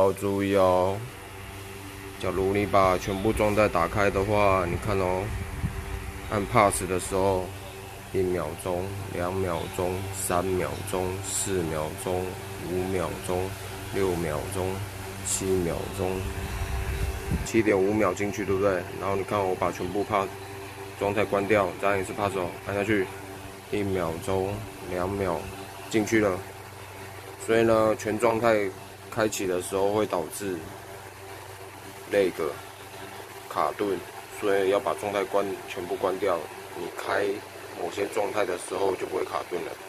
要注意哦。假如你把全部状态打开的话，你看哦，按 Pass 的时候，1秒钟、2秒钟、3秒钟、4秒钟、5秒钟、6秒钟、7秒钟，7.5秒进去，对不对？然后你看我把全部 Pass 状态关掉，这样也是 Pass 哦，按下去，1秒钟、2秒进去了。所以呢，全状态开启的时候会导致那个卡顿，所以要把状态全部关掉。你开某些状态的时候就不会卡顿了。